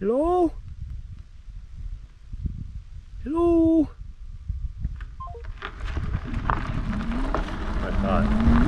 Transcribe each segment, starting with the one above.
Hello? Hello? I thought.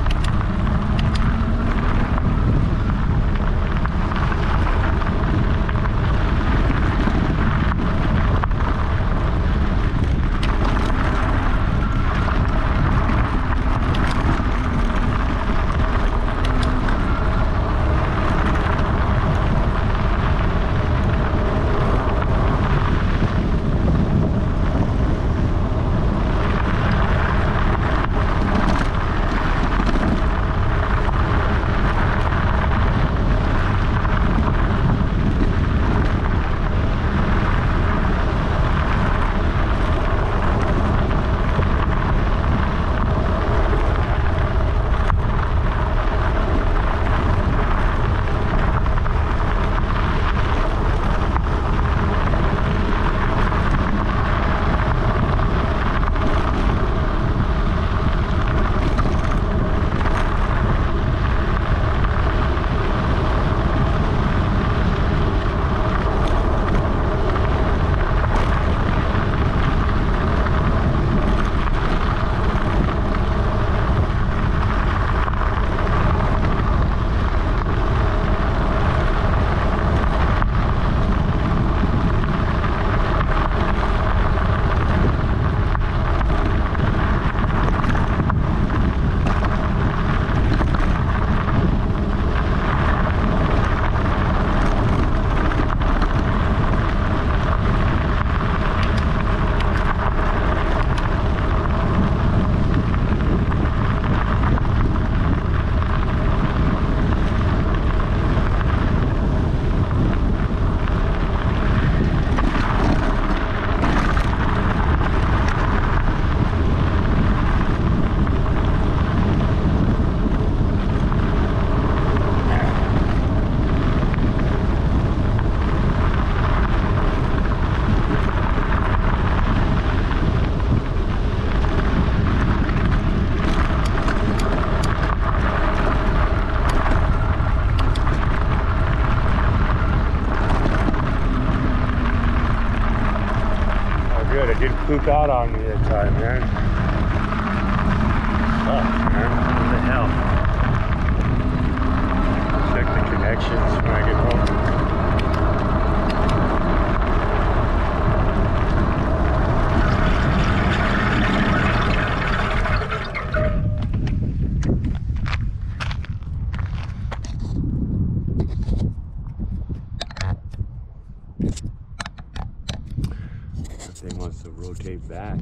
Good, I didn't poop out on me that time, man. Fuck, man. What the hell? Check the connections when I get home. Thing wants to rotate back.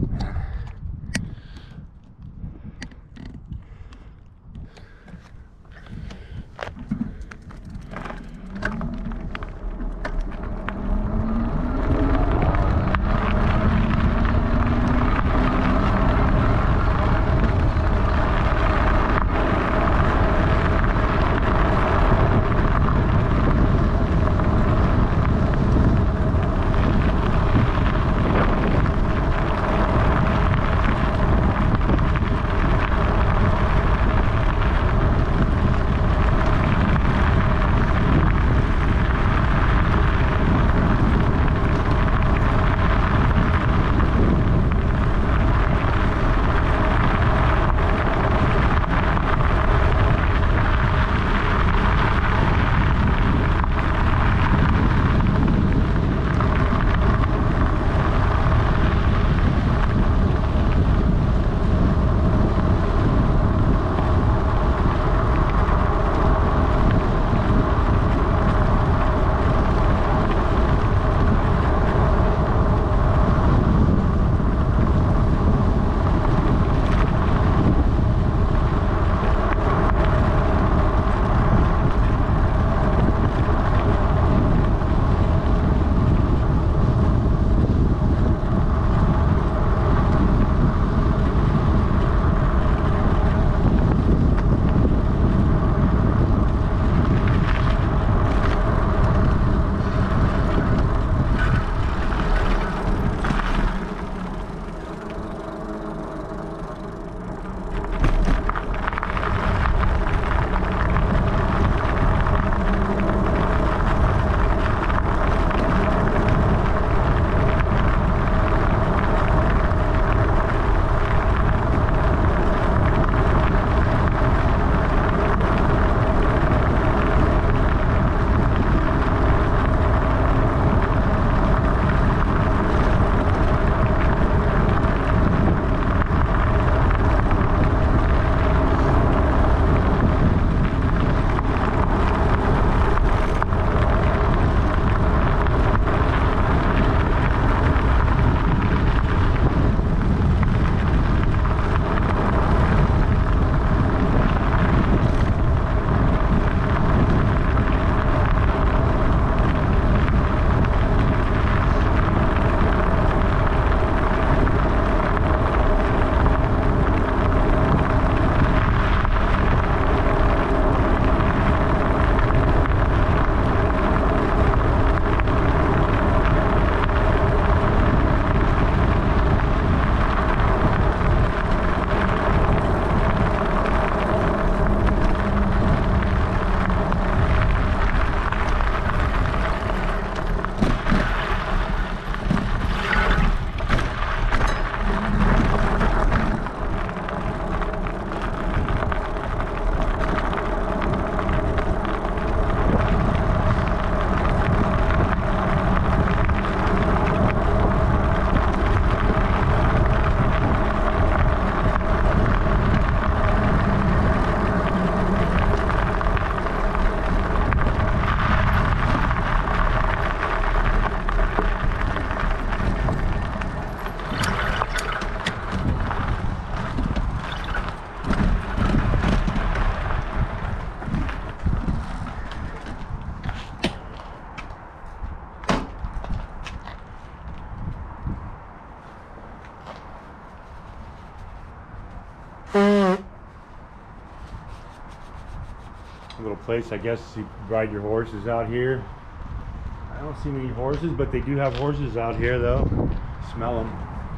little place, I guess you ride your horses out here. I don't see many horses, but they do have horses out here though. Smell them.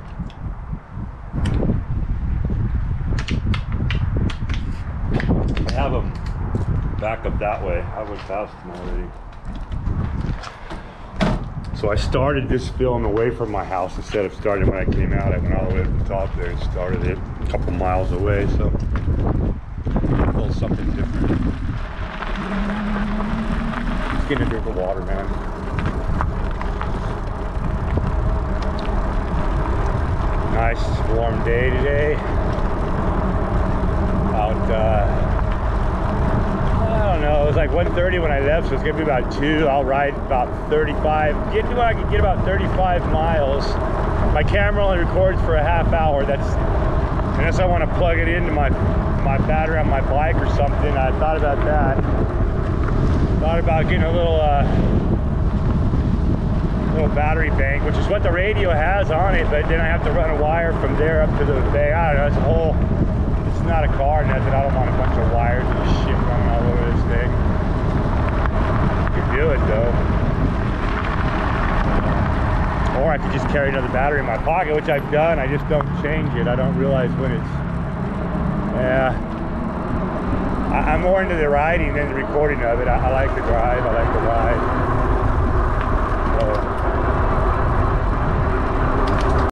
I have them back up that way. I went past them already. So I started this film away from my house instead of starting when I came out. I went all the way to the top there and started it a couple miles away. So a little something different. Just getting a drink of water, man. Nice warm day today. About I don't know, it was like 1:30 when I left, so it's gonna be about 2. I'll ride about 35, get to when I can get about 35 miles. My camera only records for a half hour. That's unless I want to plug it into my battery on my bike or something. I thought about that. Thought about getting a little battery bank, which is what the radio has on it, but then I have to run a wire from there up to the bank. I don't know, it's a whole, it's not a car or nothing. I don't want a bunch of wires and shit running all over this thing. Could do it though. Or I could just carry another battery in my pocket, which I've done. I just don't change it. I don't realize when it's, yeah. I'm more into the riding than the recording of it. I like to drive, I like to ride. So,